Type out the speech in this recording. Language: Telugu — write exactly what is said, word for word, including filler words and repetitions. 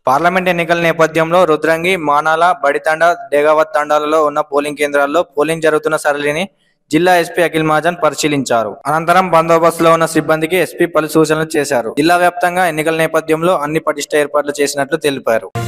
పార్లమెంట్ ఎన్నికల నేపథ్యంలో రుద్రంగి, మానాల, బడితండ, డేగావత్ తండాలలో ఉన్న పోలింగ్ కేంద్రాల్లో పోలింగ్ జరుగుతున్న సరళిని జిల్లా ఎస్పీ అఖిల్ మహాజన్ పరిశీలించారు. అనంతరం బందోబస్తులో ఉన్న సిబ్బందికి ఎస్పీ పలు సూచనలు చేశారు. జిల్లా వ్యాప్తంగా ఎన్నికల నేపథ్యంలో అన్ని పటిష్ట ఏర్పాట్లు చేసినట్లు తెలిపారు.